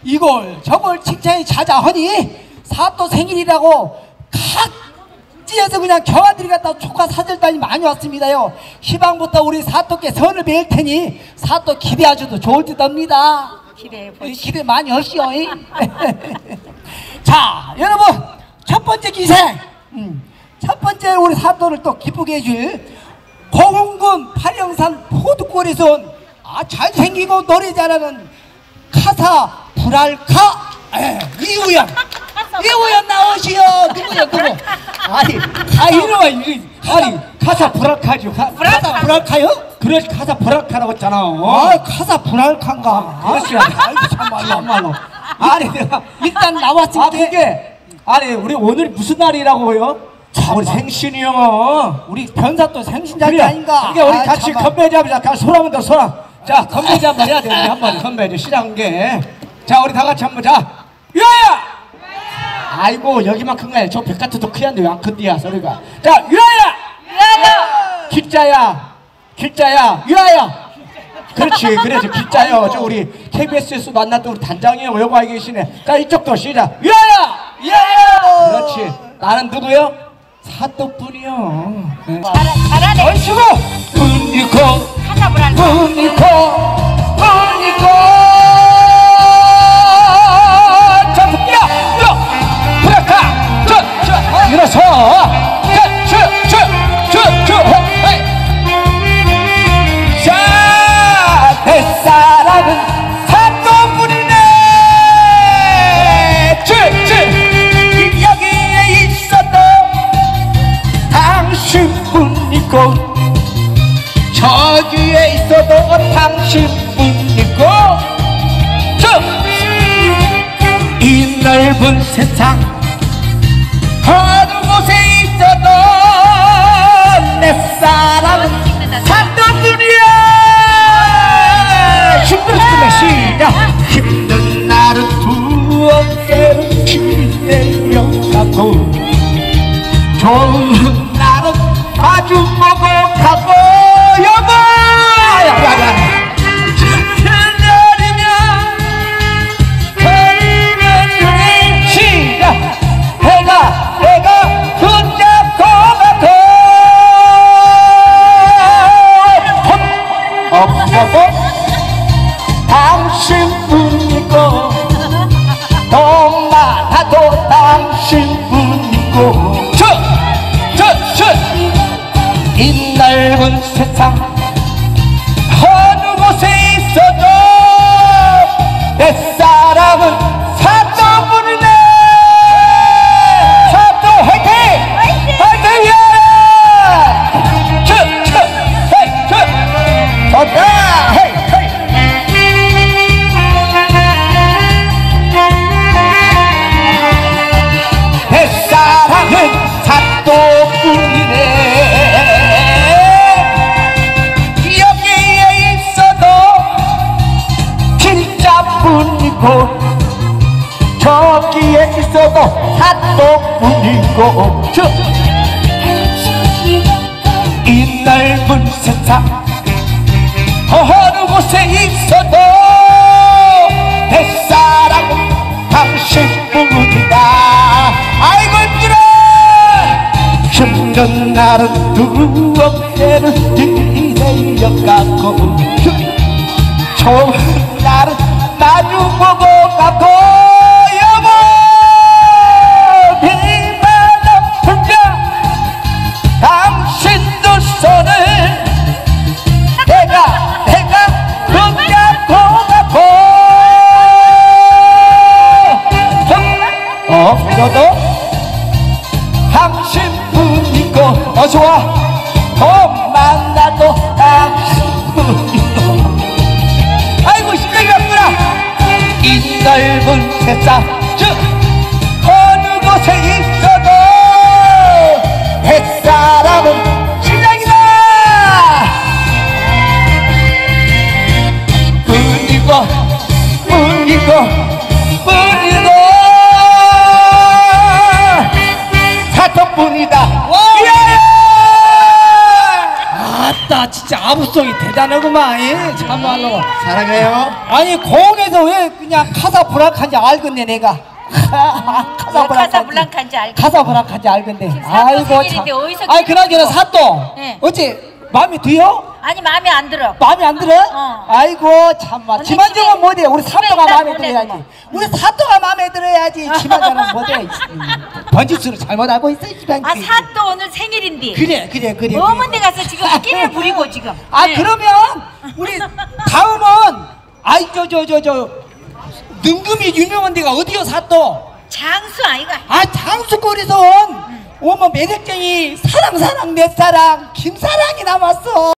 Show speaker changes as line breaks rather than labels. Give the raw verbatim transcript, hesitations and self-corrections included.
이걸 저걸 칭찬이 자자하니 사또 생일이라고 각지에서 그냥 경아들이 갖다 축하 사절단이 많이 왔습니다요. 희망부터 우리 사또께 선을 베일 테니 사또 기대하셔도 좋을 듯합니다.
기대해 보시.
기대 많이 하시오. 자, 여러분 첫 번째 기생, 음, 첫 번째 우리 사또를 또 기쁘게 해줄 고흥군 팔령산 포두골에서 온 아, 잘생기고 노래 잘하는 카사 브랄카 에, 이우연 이우연 나오시오. 누구야 누구? 아니 아 이놈아 이 아니 카사 브랄카죠. 카, 카사 브랄카요?
그렇지, 카사 브랄카라고 했잖아.
아 카사 브랄카인가?
그렇지.
아이고 참말로 참말로.
아니 내가
일단 나왔으니까
아 그게 아니 우리 오늘 무슨 날이라고요? 자, 우리 생신이요.
우리 변사또 생신자리
그래,
아닌가?
그게 우리
아이,
같이
참아.
건배제 한번 자, 손 한번 더 손. 자, 건배제 한번 해야 되는데 한번 건배제 시작한 게. 자, 우리 다 같이 한번 자. 유아야! 아이고 여기만큼가요. 저 백화트도 크한데 왜 안 큰디야 소리가. 자, 유아야!
유아야!
길자야! 길자야! 유아야! 그렇지, 그래, 저 길자요. 저 우리 케이비에스에서 만났던 우리 단장이요. 여기 와 계시네. 자, 이쪽도 시작. 유아야!
유아야!
그렇지. 나는 누구요? 사또뿐이요. 네.
잘하네.
얼씨구! 뿐이고,
카사브랄카.
뿐이고, 뿐이고. 자, 뛰어! 뛰어! 브라카! 저, 저, 일어서! 자, 저, 저, 저, 저, 헤이! 자, 뱃사람은 사또뿐이네! 저, 저, 여기에 있어도 당신뿐이고 저기에 있어도 당신뿐이고 저 이 넓은 세상 어느 곳에 있어도 내 사랑은 사또뿐이야. 힘들어 죽겠네. 시작. 힘든 날은 두어깨를 기대려가고 좋은 날은 마주 보고 가고 여보 야야야 내리면 시작. 해가 해가 손잡고 가고 손 없어도 당신뿐이고 돈 많아도 당신뿐이고 이 넓은 세상 어느 곳에 있어도 내 사랑은 사또뿐이네. 사또 화이팅! 화이팅이야! 쳐! 쳐! 헤이! 쳐! 좋다! 헤이! 헤이! 내 사랑은 사또뿐이네. 저기에 있어도 사또뿐이고 이 넓은 세상 어느 곳에 있어도 내 사랑은 당신뿐이다. 아이고 힘들어. 힘든 날은 두 어깨를 들이대려가고 좋은 날은 마주 보고 가고 여보 비바람 불자 당신도 손을 내가 내가 손잡고 가고 없어도 당신뿐이고 어서와 돈 만나도 당신뿐이고 아이고 심장이 아프구나. 이 넓은 세상 저 어느 곳에 있어도 햇사람은 심장이다. 뿐이고 뿐이고 뿐이고 사또뿐이다. 아따 진짜 아부성이 대단하구만. 예, 참말로 사랑해요.
아니 고흥에서 왜 그냥 그냥 카사브랑카인지 알겠네 내가.
카사블랑카인지 알겠네.
카사브랑카인지 알겠네.
지금 사또 생일인데 어디서
아이 그나저나
끼는
사또.
네.
어째 마음에 들어?
아니 마음에 안 들어.
마음에 안 들어?
어.
아이고 참마.
언니
지만저만
집에-
못해. 우리
집에
사또가
일단
마음에
보내고.
들어야지. 우리 사또가 마음에 들어야지. 지만저만 못해. 번지수를 잘못하고 있어. 지만.
아 사또 오늘 생일인데.
그래 그래 그래.
어머니 가서 지금 끼를 부리고 지금.
아
네.
그러면 우리 다음은 아이 저 저 저 저 능금이 유명한 데가 어디요 사또?
장수 아이가.
아 장수골에서 온 어머 매력쟁이 사랑 사랑 내 사랑 김사랑이 남았어.